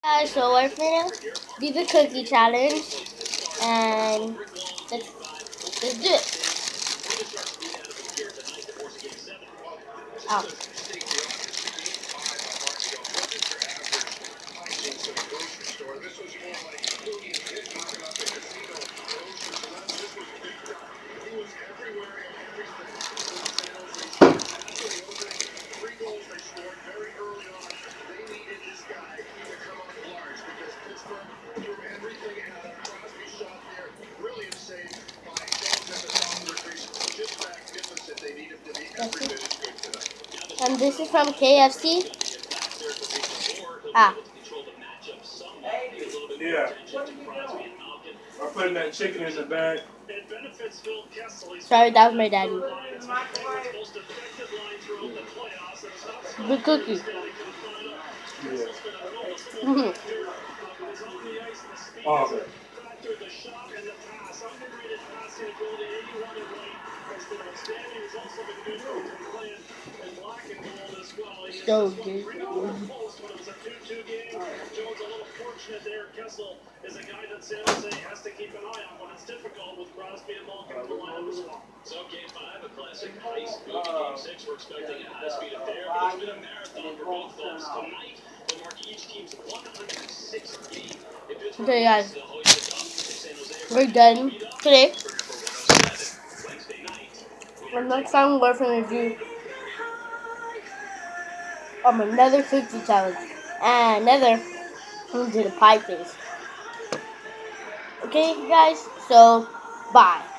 So we're gonna do the cookie challenge, and let's do it. Oh. And this is from KFC. Ah. Yeah. I'm putting that chicken in the bag. Sorry, that was my daddy. The cookie. Yeah. Oh, okay. So good. Is a guy that San Jose has to keep an eye on when it's difficult with Crosby and Malkin to line up as well. So game 5, a classic ice movie. Game 6, we're expecting a high-speed affair, but it's been a marathon for both clubs. Tonight, we'll mark each team's 106th game. Okay, guys, we're done today. And next time we're gonna do another cookie challenge and another we'll do the pie face. Okay, guys, so bye.